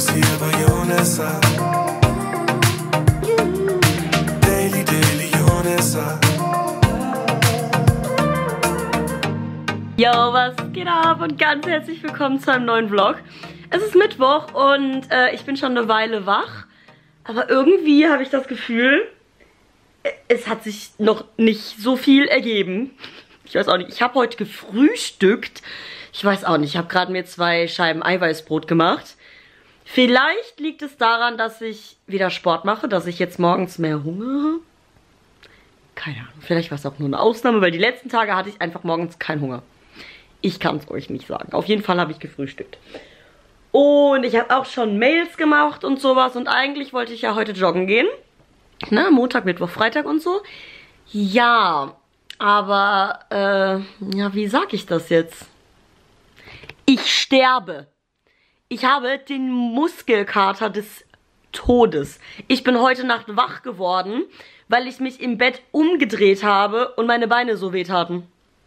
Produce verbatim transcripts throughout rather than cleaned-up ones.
bist hier bei Jonessa. Daily, Daily, Jonessa. Yo, was geht ab und ganz herzlich willkommen zu einem neuen Vlog. Es ist Mittwoch und äh, ich bin schon eine Weile wach, aber irgendwie habe ich das Gefühl, es hat sich noch nicht so viel ergeben. Ich weiß auch nicht, ich habe heute gefrühstückt. Ich weiß auch nicht, ich habe gerade mir zwei Scheiben Eiweißbrot gemacht. Vielleicht liegt es daran, dass ich wieder Sport mache, dass ich jetzt morgens mehr Hunger habe. Keine Ahnung, vielleicht war es auch nur eine Ausnahme, weil die letzten Tage hatte ich einfach morgens keinen Hunger. Ich kann es euch nicht sagen. Auf jeden Fall habe ich gefrühstückt. Und ich habe auch schon Mails gemacht und sowas. Und eigentlich wollte ich ja heute joggen gehen. Na, Montag, Mittwoch, Freitag und so. Ja, aber, äh, ja, wie sag ich das jetzt? Ich sterbe. Ich habe den Muskelkater des Todes. Ich bin heute Nacht wach geworden, weil ich mich im Bett umgedreht habe und meine Beine so weh taten.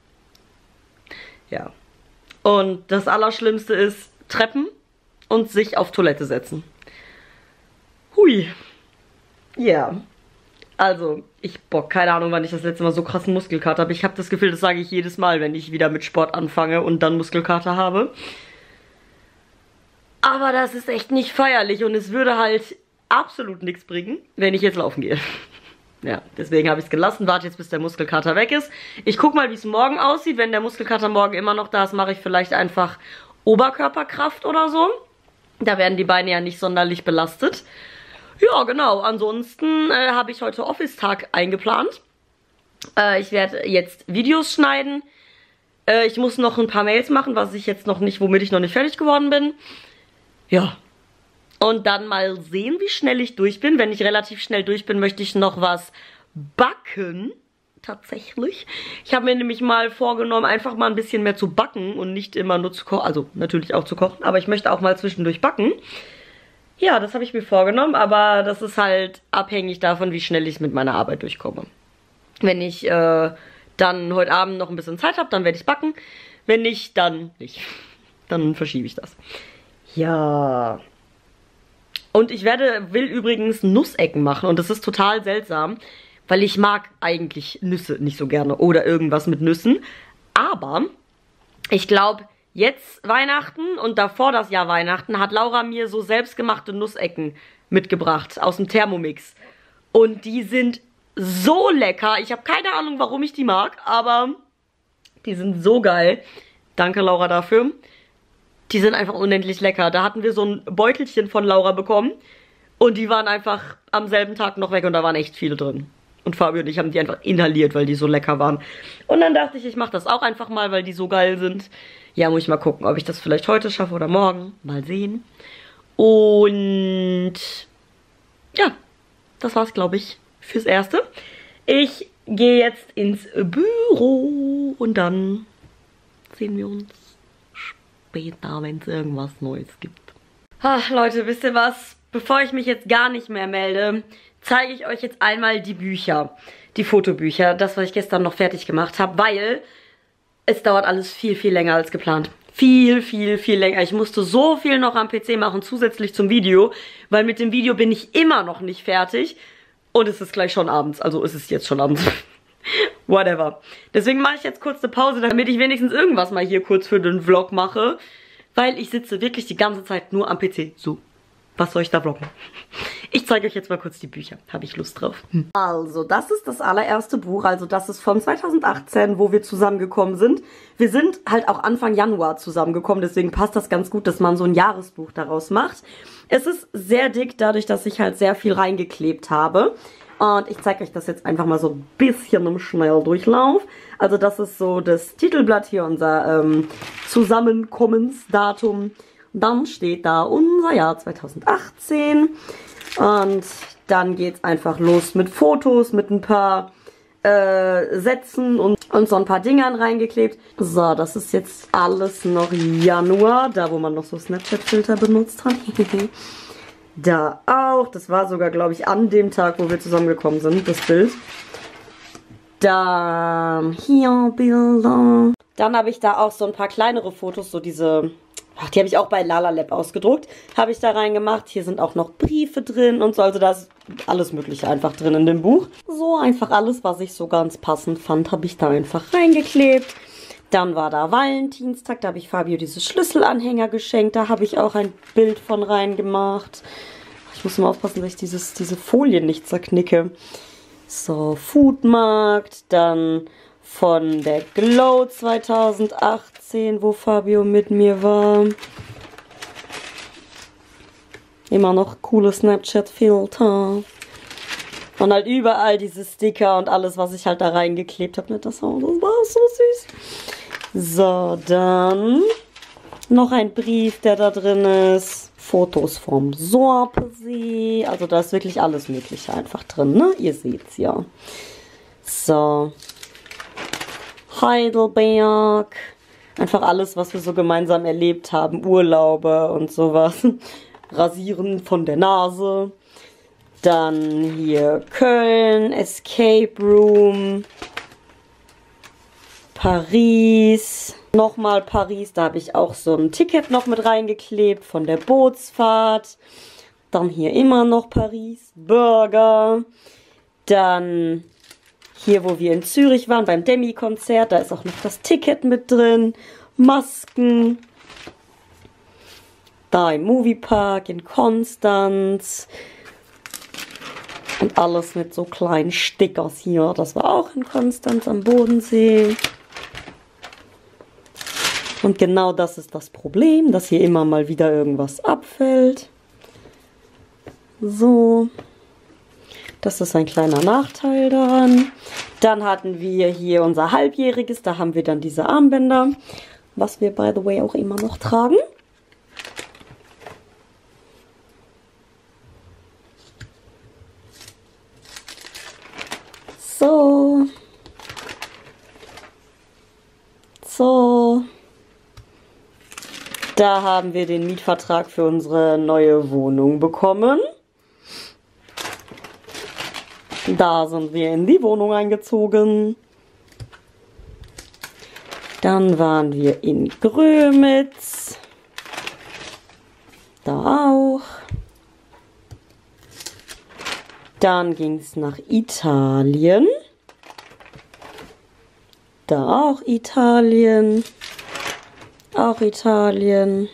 Ja. Und das Allerschlimmste ist Treppen und sich auf Toilette setzen. Hui. Ja. Also, ich bock, keine Ahnung, wann ich das letzte Mal so krassen Muskelkater habe. Ich habe das Gefühl, das sage ich jedes Mal, wenn ich wieder mit Sport anfange und dann Muskelkater habe. Aber das ist echt nicht feierlich und es würde halt absolut nichts bringen, wenn ich jetzt laufen gehe. Ja, deswegen habe ich es gelassen, warte jetzt, bis der Muskelkater weg ist. Ich gucke mal, wie es morgen aussieht. Wenn der Muskelkater morgen immer noch da ist, mache ich vielleicht einfach Oberkörperkraft oder so. Da werden die Beine ja nicht sonderlich belastet. Ja, genau. Ansonsten äh, habe ich heute Office-Tag eingeplant. Äh, ich werde jetzt Videos schneiden. Äh, ich muss noch ein paar Mails machen, was ich jetzt noch nicht, womit ich noch nicht fertig geworden bin. Ja. Und dann mal sehen, wie schnell ich durch bin. Wenn ich relativ schnell durch bin, möchte ich noch was backen. Tatsächlich. Ich habe mir nämlich mal vorgenommen, einfach mal ein bisschen mehr zu backen und nicht immer nur zu kochen. Also natürlich auch zu kochen, aber ich möchte auch mal zwischendurch backen. Ja, das habe ich mir vorgenommen, aber das ist halt abhängig davon, wie schnell ich mit meiner Arbeit durchkomme. Wenn ich äh, dann heute Abend noch ein bisschen Zeit habe, dann werde ich backen. Wenn nicht, dann nicht. Dann verschiebe ich das. Ja. Und ich werde, will übrigens Nussecken machen und das ist total seltsam, weil ich mag eigentlich Nüsse nicht so gerne oder irgendwas mit Nüssen. Aber ich glaube, jetzt Weihnachten und davor das Jahr Weihnachten hat Laura mir so selbstgemachte Nussecken mitgebracht aus dem Thermomix. Und die sind so lecker. Ich habe keine Ahnung, warum ich die mag, aber die sind so geil. Danke, Laura, dafür. Die sind einfach unendlich lecker. Da hatten wir so ein Beutelchen von Laura bekommen und die waren einfach am selben Tag noch weg und da waren echt viele drin. Und Fabio und ich haben die einfach inhaliert, weil die so lecker waren. Und dann dachte ich, ich mache das auch einfach mal, weil die so geil sind. Ja, muss ich mal gucken, ob ich das vielleicht heute schaffe oder morgen. Mal sehen. Und ja, das war's, glaube ich, fürs Erste. Ich gehe jetzt ins Büro und dann sehen wir uns später, wenn es irgendwas Neues gibt. Ach, Leute, wisst ihr was? Bevor ich mich jetzt gar nicht mehr melde, zeige ich euch jetzt einmal die Bücher. Die Fotobücher, das, was ich gestern noch fertig gemacht habe, weil es dauert alles viel, viel länger als geplant. Viel, viel, viel länger. Ich musste so viel noch am P C machen, zusätzlich zum Video, weil mit dem Video bin ich immer noch nicht fertig. Und es ist gleich schon abends, also es ist jetzt schon abends. Whatever. Deswegen mache ich jetzt kurz eine Pause, damit ich wenigstens irgendwas mal hier kurz für den Vlog mache. Weil ich sitze wirklich die ganze Zeit nur am P C. So, was soll ich da vloggen? Ich zeige euch jetzt mal kurz die Bücher. Habe ich Lust drauf? Hm. Also, das ist das allererste Buch. Also, das ist von zweitausendachtzehn, wo wir zusammengekommen sind. Wir sind halt auch Anfang Januar zusammengekommen. Deswegen passt das ganz gut, dass man so ein Jahresbuch daraus macht. Es ist sehr dick, dadurch, dass ich halt sehr viel reingeklebt habe. Und ich zeige euch das jetzt einfach mal so ein bisschen im Schnelldurchlauf. Also das ist so das Titelblatt hier, unser ähm, Zusammenkommensdatum. Dann steht da unser Jahr zweitausendachtzehn. Und dann geht es einfach los mit Fotos, mit ein paar äh, Sätzen und, und so ein paar Dingern reingeklebt. So, das ist jetzt alles noch Januar, da wo man noch so Snapchat-Filter benutzt hat. Da auch. Das war sogar, glaube ich, an dem Tag, wo wir zusammengekommen sind, das Bild. Dann hier Bilder. Dann habe ich da auch so ein paar kleinere Fotos, so diese Ach, die habe ich auch bei Lalalab ausgedruckt. Habe ich da reingemacht. Hier sind auch noch Briefe drin und so. Also da ist alles Mögliche einfach drin in dem Buch. So einfach alles, was ich so ganz passend fand, habe ich da einfach reingeklebt. Dann war da Valentinstag. Da habe ich Fabio diese Schlüsselanhänger geschenkt. Da habe ich auch ein Bild von reingemacht. Ich muss mal aufpassen, dass ich dieses, diese Folien nicht zerknicke. So, Foodmarkt. Dann von der Glow zweitausendachtzehn, wo Fabio mit mir war. Immer noch coole Snapchat-Filter. Und halt überall diese Sticker und alles, was ich halt da reingeklebt habe. Das war so süß. So, dann noch ein Brief, der da drin ist. Fotos vom Sorpesee. Also da ist wirklich alles Mögliche einfach drin, ne? Ihr seht's ja. So. Heidelberg. Einfach alles, was wir so gemeinsam erlebt haben. Urlaube und sowas. Rasieren von der Nase. Dann hier Köln, Escape Room. Paris. Nochmal Paris. Da habe ich auch so ein Ticket noch mit reingeklebt von der Bootsfahrt. Dann hier immer noch Paris. Burger. Dann hier, wo wir in Zürich waren, beim Demi-Konzert, da ist auch noch das Ticket mit drin. Masken. Da im Moviepark in Konstanz. Und alles mit so kleinen Stickers hier. Das war auch in Konstanz am Bodensee. Und genau das ist das Problem, dass hier immer mal wieder irgendwas abfällt. So. Das ist ein kleiner Nachteil daran. Dann hatten wir hier unser Halbjähriges. Da haben wir dann diese Armbänder, was wir, by the way, auch immer noch tragen. So. So. Da haben wir den Mietvertrag für unsere neue Wohnung bekommen. Da sind wir in die Wohnung eingezogen. Dann waren wir in Grömitz. Da auch. Dann ging es nach Italien. Da auch Italien. Auch Italien.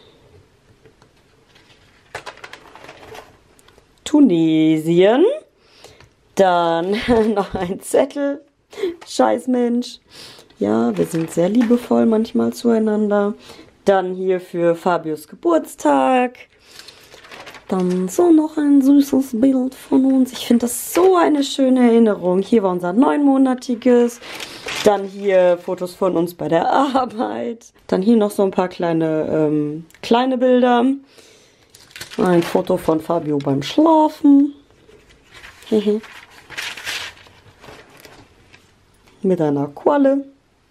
Tunesien. Dann noch ein Zettel. Scheiß Mensch. Ja, wir sind sehr liebevoll manchmal zueinander. Dann hier für Fabius Geburtstag. Dann so noch ein süßes Bild von uns. Ich finde das so eine schöne Erinnerung. Hier war unser neunmonatiges. Dann hier Fotos von uns bei der Arbeit. Dann hier noch so ein paar kleine, ähm, kleine Bilder. Ein Foto von Fabio beim Schlafen. Hehe. Mit einer Qualle.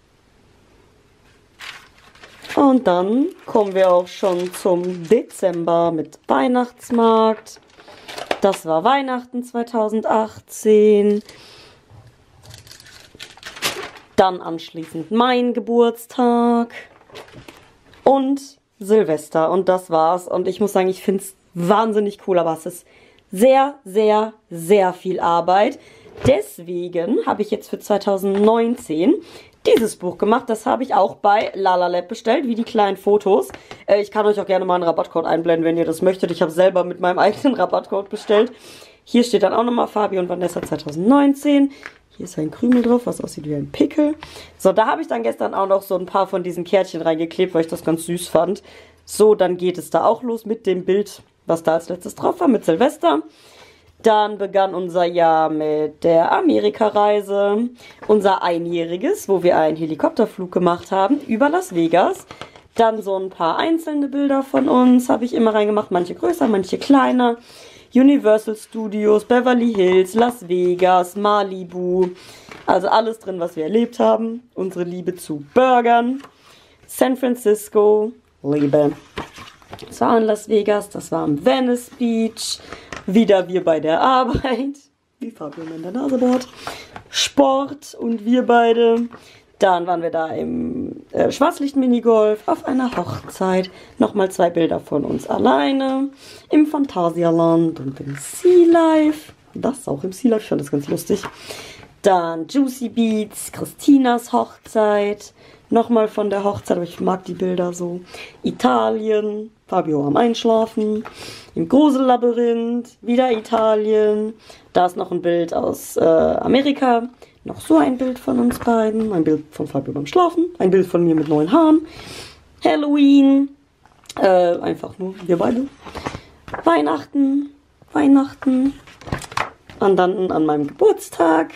Und dann kommen wir auch schon zum Dezember mit Weihnachtsmarkt. Das war Weihnachten zweitausendachtzehn. Dann anschließend mein Geburtstag. Und Silvester. Und das war's. Und ich muss sagen, ich finde es wahnsinnig cool. Aber es ist sehr, sehr, sehr viel Arbeit. Deswegen habe ich jetzt für zweitausendneunzehn dieses Buch gemacht. Das habe ich auch bei Lalalab bestellt, wie die kleinen Fotos. Äh, ich kann euch auch gerne mal einen Rabattcode einblenden, wenn ihr das möchtet. Ich habe selber mit meinem eigenen Rabattcode bestellt. Hier steht dann auch nochmal Fabio und Vanessa zweitausendneunzehn. Hier ist ein Krümel drauf, was aussieht wie ein Pickel. So, da habe ich dann gestern auch noch so ein paar von diesen Kärtchen reingeklebt, weil ich das ganz süß fand. So, dann geht es da auch los mit dem Bild, was da als letztes drauf war, mit Silvester. Dann begann unser Jahr mit der Amerikareise, unser Einjähriges, wo wir einen Helikopterflug gemacht haben über Las Vegas. Dann so ein paar einzelne Bilder von uns habe ich immer reingemacht, manche größer, manche kleiner. Universal Studios, Beverly Hills, Las Vegas, Malibu, also alles drin, was wir erlebt haben. Unsere Liebe zu Burgern, San Francisco, Liebe. Das war in Las Vegas, das war am Venice Beach. Wieder wir bei der Arbeit, wie Fabio in der Nase bohrt. Sport und wir beide. Dann waren wir da im äh, Schwarzlicht-Minigolf auf einer Hochzeit. Nochmal zwei Bilder von uns alleine im Phantasialand und im Sea Life. Das auch im Sea Life, ich fand das ganz lustig. Dann Juicy Beats, Christinas Hochzeit. Nochmal von der Hochzeit, aber ich mag die Bilder so. Italien, Fabio am Einschlafen. Im Grusellabyrinth, wieder Italien. Da ist noch ein Bild aus äh, Amerika. Noch so ein Bild von uns beiden. Ein Bild von Fabio beim Schlafen. Ein Bild von mir mit neuen Haaren. Halloween. Äh, einfach nur wir beide. Weihnachten. Weihnachten. Und dann an meinem Geburtstag.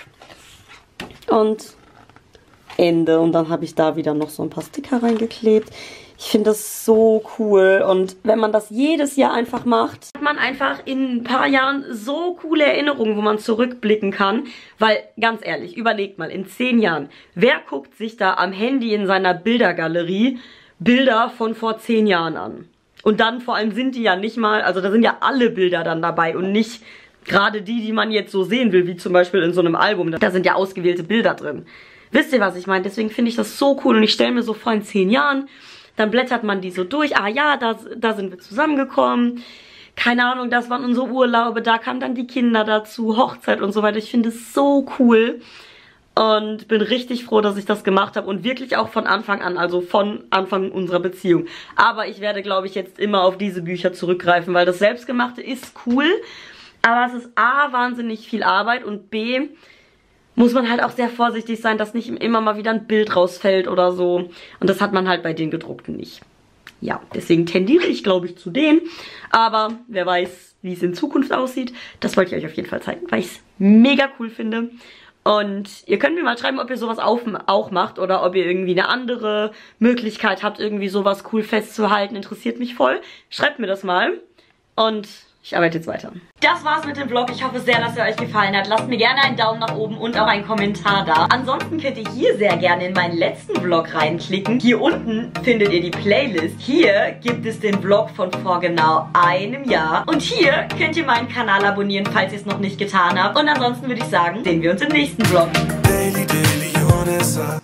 Und Ende. Und dann habe ich da wieder noch so ein paar Sticker reingeklebt. Ich finde das so cool. Und wenn man das jedes Jahr einfach macht, hat man einfach in ein paar Jahren so coole Erinnerungen, wo man zurückblicken kann. Weil, ganz ehrlich, überlegt mal, in zehn Jahren, wer guckt sich da am Handy in seiner Bildergalerie Bilder von vor zehn Jahren an? Und dann vor allem sind die ja nicht mal, also da sind ja alle Bilder dann dabei und nicht gerade die, die man jetzt so sehen will, wie zum Beispiel in so einem Album. Da sind ja ausgewählte Bilder drin. Wisst ihr, was ich meine? Deswegen finde ich das so cool und ich stelle mir so vor, in zehn Jahren, dann blättert man die so durch. Ah ja, da, da sind wir zusammengekommen. Keine Ahnung, das waren unsere Urlaube. Da kamen dann die Kinder dazu, Hochzeit und so weiter. Ich finde es so cool. Und bin richtig froh, dass ich das gemacht habe. Und wirklich auch von Anfang an, also von Anfang unserer Beziehung. Aber ich werde, glaube ich, jetzt immer auf diese Bücher zurückgreifen, weil das Selbstgemachte ist cool. Aber es ist A, wahnsinnig viel Arbeit und B, muss man halt auch sehr vorsichtig sein, dass nicht immer mal wieder ein Bild rausfällt oder so. Und das hat man halt bei den gedruckten nicht. Ja, deswegen tendiere ich, glaube ich, zu denen. Aber wer weiß, wie es in Zukunft aussieht. Das wollte ich euch auf jeden Fall zeigen, weil ich es mega cool finde. Und ihr könnt mir mal schreiben, ob ihr sowas auch macht oder ob ihr irgendwie eine andere Möglichkeit habt, irgendwie sowas cool festzuhalten. Interessiert mich voll. Schreibt mir das mal. Und ich arbeite jetzt weiter. Das war's mit dem Vlog. Ich hoffe sehr, dass er euch gefallen hat. Lasst mir gerne einen Daumen nach oben und auch einen Kommentar da. Ansonsten könnt ihr hier sehr gerne in meinen letzten Vlog reinklicken. Hier unten findet ihr die Playlist. Hier gibt es den Vlog von vor genau einem Jahr. Und hier könnt ihr meinen Kanal abonnieren, falls ihr es noch nicht getan habt. Und ansonsten würde ich sagen, sehen wir uns im nächsten Vlog. Daily, daily, Yonessa.